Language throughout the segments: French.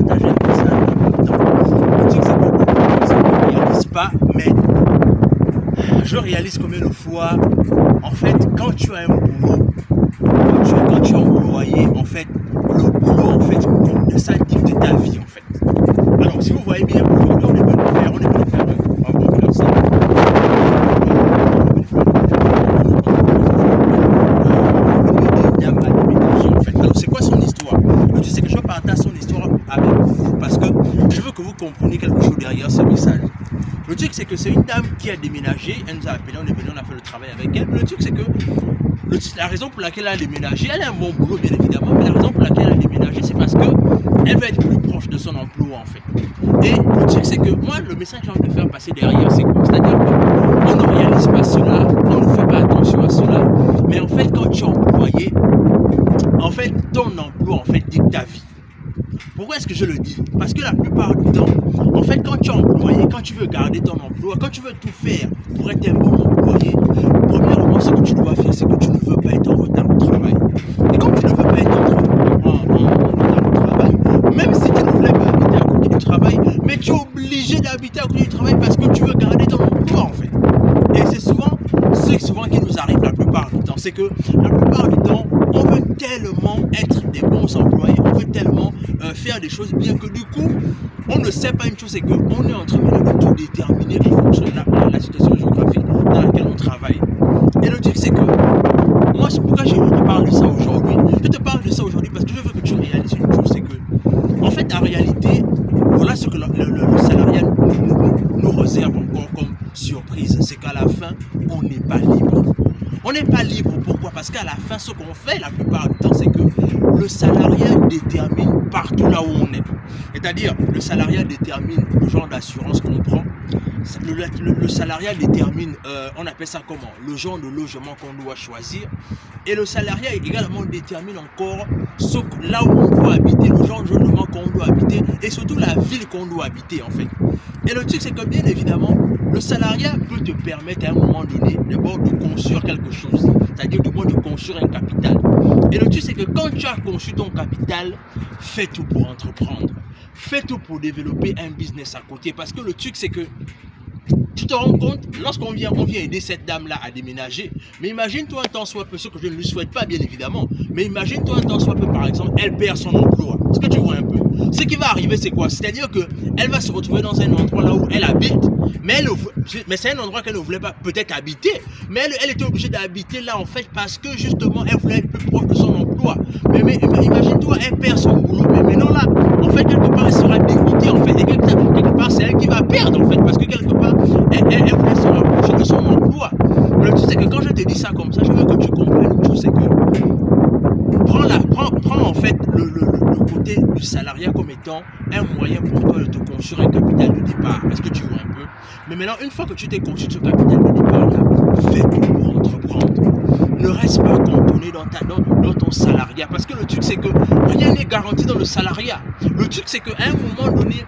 partager un message en même temps. Le truc, c'est que beaucoup ça ne réalise pas, mais je réalise combien de fois, en fait, quand tu as un boulot, quand tu es employé, en fait, le boulot, en fait, ça dicte ta vie, en fait. Alors, si vous voyez bien, aujourd'hui, on est venu faire un bon conseil. Alors, c'est quoi son histoire? Je sais que je partage son histoire avec vous parce que je veux que vous compreniez quelque chose derrière ce message. Le truc, c'est que c'est une dame qui a déménagé. Elle nous a appelé, on est venu, on a fait le travail avec elle. Mais le truc, c'est que la raison pour laquelle elle a déménagé, elle a un bon boulot, bien évidemment, mais la raison pour laquelle elle a déménagé, c'est parce qu'elle veut être plus proche de son emploi, en fait. Et le truc, c'est que moi, le message que j'ai envie de faire passer derrière, c'est quoi? C'est-à-dire qu'on ne réalise pas cela, on ne fait pas attention à cela, mais en fait, quand tu es employé, en fait, ton emploi, en fait, dicte ta vie. Pourquoi est-ce que je le dis? Parce que la plupart du temps, en fait, quand tu es employé, quand tu veux garder ton emploi, quand tu veux tout faire pour être un bon employé, premièrement, ce que tu dois faire, c'est que tu ne veux pas être en retard au travail. Et comme tu ne veux pas être en retard au travail, même si tu ne voulais pas habiter à côté du travail, mais tu es obligé d'habiter à côté du travail parce que tu veux garder ton emploi, en fait. Et c'est souvent qui nous arrive la plupart du temps. C'est que la plupart du temps, on veut tellement être des bons employés, on veut tellement faire des choses bien que du coup, on ne sait pas une chose, c'est qu'on est en train de tout déterminer en fonction de la situation géographique dans laquelle on travaille. Et le truc, c'est que moi, c'est pourquoi je te parle de ça aujourd'hui. Je te parle de ça aujourd'hui parce que je veux que tu réalises une chose, c'est que, en fait, en réalité, voilà ce que le salariat nous réserve encore comme surprise, c'est qu'à la fin, on n'est pas libre. On n'est pas libre, pourquoi? Parce qu'à la fin, ce qu'on fait la plupart du temps, c'est que le salariat détermine partout là où on est. C'est-à-dire, le salariat détermine le genre d'assurance qu'on prend. Le salariat détermine, on appelle ça comment? Le genre de logement qu'on doit choisir. Et le salariat également détermine encore là où on doit habiter, le genre de logement qu'on doit habiter et surtout la ville qu'on doit habiter en fait. Et le truc, c'est que bien évidemment, le salariat peut te permettre à un moment donné d'abord de construire quelque chose, c'est-à-dire du moins de construire un capital. Et le truc, c'est que quand tu as conçu ton capital, fais tout pour entreprendre. Fais tout pour développer un business à côté. Parce que le truc, c'est que tu te rends compte, lorsqu'on vient aider cette dame-là à déménager, mais imagine-toi un temps soit peu, ce que je ne lui souhaite pas bien évidemment, mais imagine-toi un temps soit peu par exemple, elle perd son emploi. Est-ce que tu vois un peu? Ce qui va arriver, c'est quoi? C'est-à-dire qu'elle va se retrouver dans un endroit là où elle habite, mais c'est un endroit qu'elle ne voulait pas peut-être habiter, mais elle était obligée d'habiter là en fait parce que justement elle voulait être plus proche de son emploi. Mais imagine-toi, elle perd son boulot, mais maintenant là, en fait quelque part elle sera dégoûtée en fait, et quelque part c'est elle qui va perdre en fait, parce que quelque part elle voulait se rapprocher de son emploi. Mais le truc c'est que quand je te dis ça comme ça, je veux que tu comprennes une chose, c'est que prends en fait le côté du salariat comme étant un moyen pour toi de te construire un capital de départ. Est-ce que tu vois un peu? Mais maintenant, une fois que tu t'es construit ce capital de départ là, fais tout pour entreprendre. Ne reste pas cantonné dans ton salariat. Parce que le truc c'est que rien n'est garanti dans le salariat. Le truc c'est qu'à un moment donné,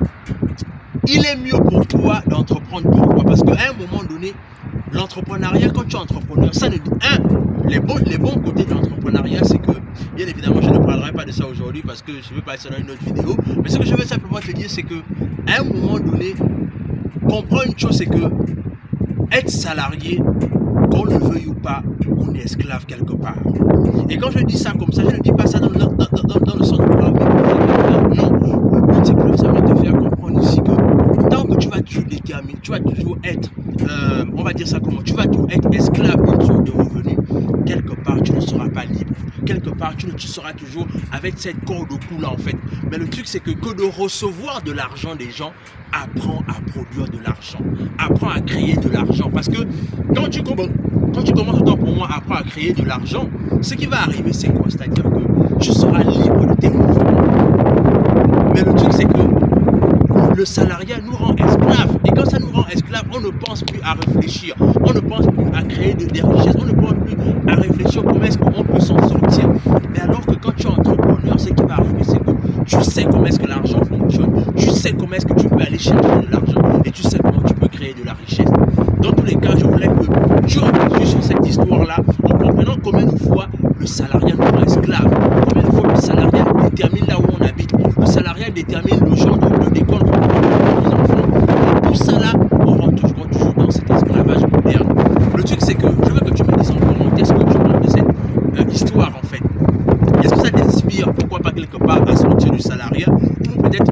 il est mieux pour toi d'entreprendre. Pourquoi? Parce qu'à un moment donné, l'entrepreneuriat, quand tu es entrepreneur, ça ne dit les bons côtés de l'entrepreneuriat, c'est que, bien évidemment, je ne parlerai pas de ça aujourd'hui parce que je vais parler ça dans une autre vidéo. Mais ce que je veux simplement te dire, c'est que, à un moment donné, comprends une chose, c'est que être salarié, qu'on le veuille ou pas, on est esclave quelque part. Et quand je dis ça comme ça, je ne dis pas ça dans le sens de non. Le but, c'est que je veux simplement te faire comprendre ici que tant que tu vas toujours déterminer, tu vas toujours être, on va dire ça comment, tu vas toujours être esclave d'une source de revenus, quelque part tu ne seras pas libre. Quelque part tu seras toujours avec cette corde au cou là en fait. Mais le truc c'est que de recevoir de l'argent des gens, apprends à produire de l'argent. Apprends à créer de l'argent. Parce que quand tu commences autant pour moi, apprends à créer de l'argent, ce qui va arriver c'est quoi? C'est-à-dire que tu seras libre de tes mouvements. Mais le truc c'est que le salariat nous rend esclaves. Et quand ça nous rend esclaves, on ne pense plus à réfléchir. On ne pense plus à créer des richesses. On ne pense plus à réfléchir comment est-ce qu'on peut s'en sortir. Mais alors que quand tu es entrepreneur, ce qui va arriver, c'est que tu sais comment est-ce que l'argent fonctionne. Tu sais comment est-ce que tu peux aller chercher de l'argent. Et tu sais comment tu peux créer de la richesse. Dans tous les cas, je voulais que tu réfléchisses sur cette histoire-là en comprenant combien de fois le salariat nous rend esclaves. Combien de fois le salariat détermine là où on habite. Le salariat détermine le genre d'école qu'on va pour nos enfants. Et tout ça là, on rentre toujours dans cet esclavage moderne. Le truc, c'est que je veux que tu me dises en commentaire ce que tu penses de cette histoire en fait. Est-ce que ça t'inspire, pourquoi pas quelque part, à sortir du salariat, ou peut-être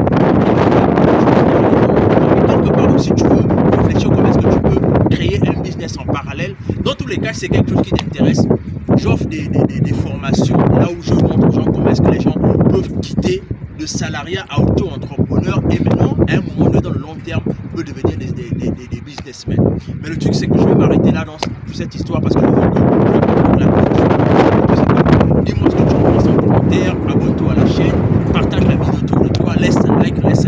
quelque part aussi tu veux réfléchir comment est-ce que tu peux créer un business en parallèle. Dans tous les cas, c'est quelque chose qui t'intéresse. J'offre des formations là où je montre aux gens comment est-ce que les gens peuvent quitter le salariat à auto-entrepreneur et maintenant, à un moment donné, dans le long terme, peut devenir des businessmen. Mais le truc, c'est que je vais m'arrêter là dans cette histoire parce que je veux que dis-moi ce que tu penses en commentaire, abonne-toi à la chaîne, partage la vidéo autour de toi, laisse un like, laisse